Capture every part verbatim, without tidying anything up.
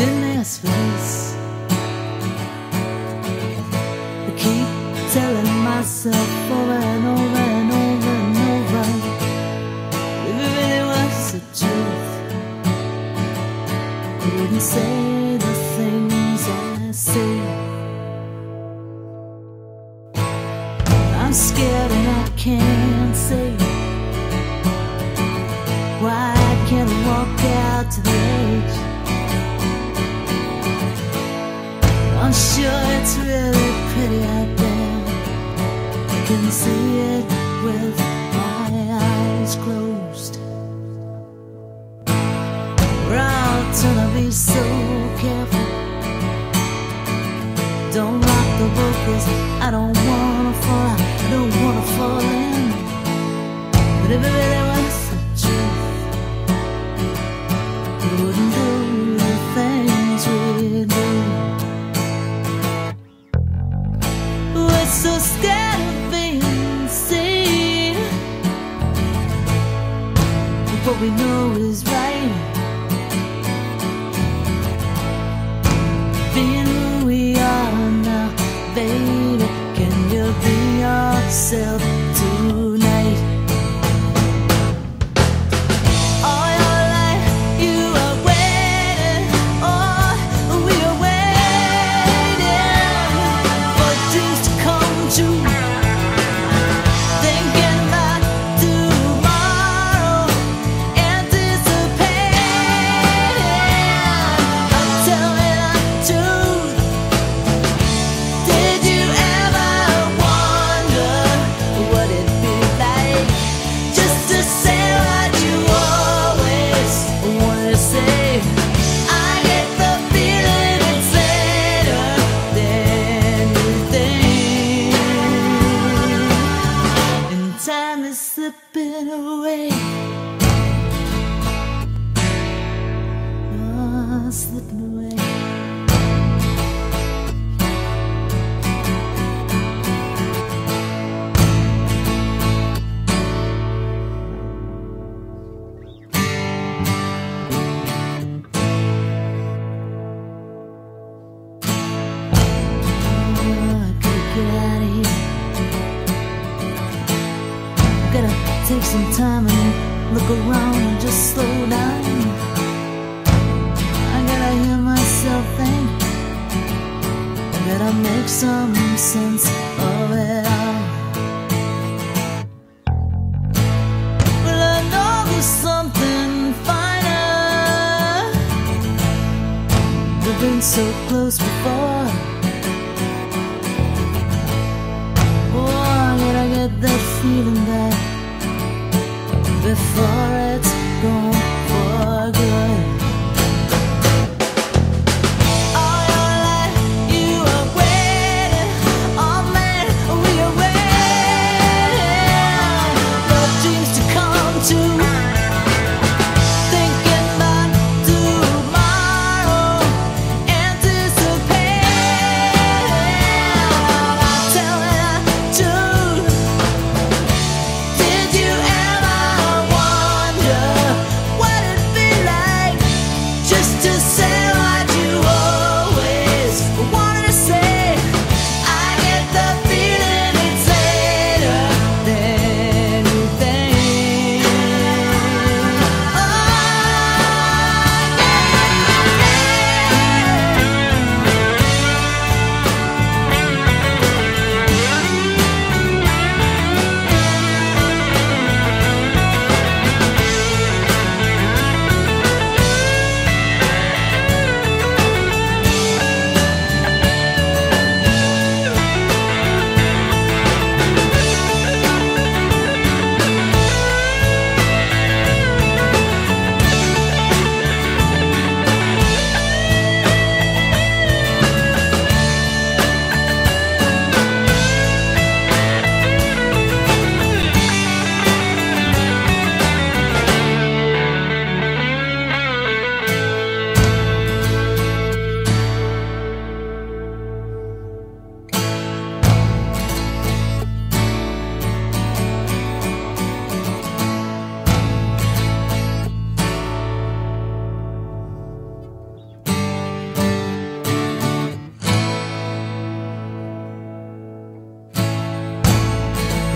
didn't ask for this. I keep telling myself over and over and over and over, if it really was the truth, I wouldn't say the things I say. I'm scared and I can't say why I can't walk out to the edge. I'm sure it's really pretty out there, I can see it with my eyes closed. I'll try to be so careful, don't rock the boat, 'cause I don't wanna fall out, I don't wanna fall in. But if it really was the truth, we wouldn't do the things we do. We're so scared of being seen, what we know is right, being who we are now. Baby, can you be yourself tonight? All your life you are waiting, oh, we are waiting for dreams to come true. Thinking about tomorrow, anticipating. I'm telling the truth. Did you ever wonder what it'd be like just to say what you always wanna say? I get the feeling it's later than you think, and time is slipping away, oh, slipping away. Gotta take some time and look around and just slow down. I gotta hear myself think, I gotta make some sense of it all. Well, I know there's something finer, we've been so close before. Oh, I gotta get that feeling back before it's gone for good. All your life you are waiting, oh man, we are waiting for dreams to come true. Thinking about tomorrow, anticipating. I'm telling the truth. Did you ever wonder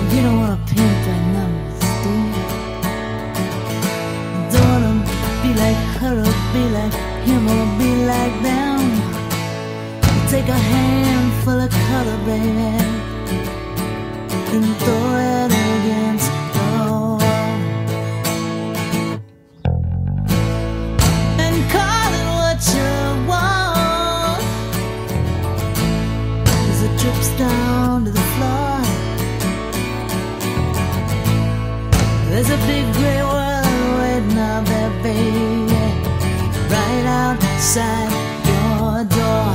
You don't wanna paint by numbers, do you? Don't wanna be like her or be like him or be like them. Take a handful of color, baby, and throw it against the wall, and call it what you want. As it drips down to the floor, there's a big gray world waiting out there, baby, right outside your door.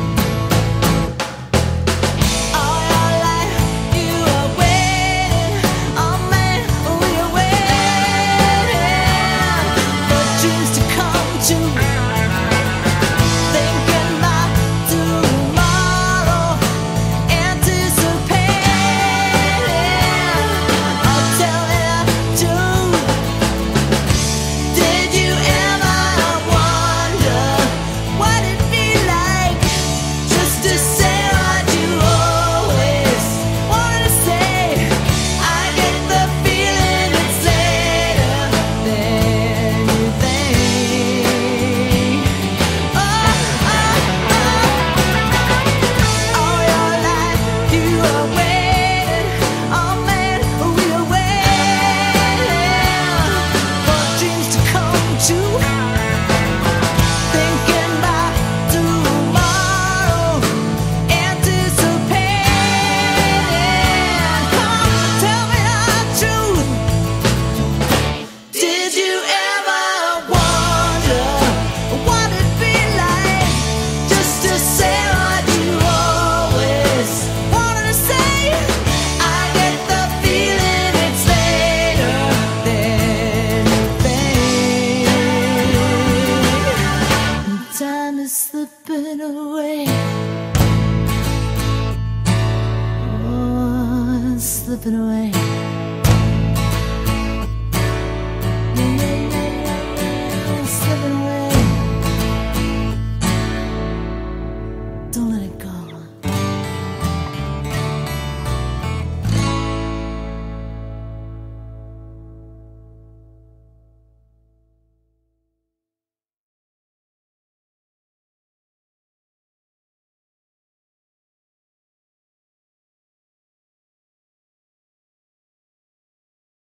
Slipping away, oh, slipping away.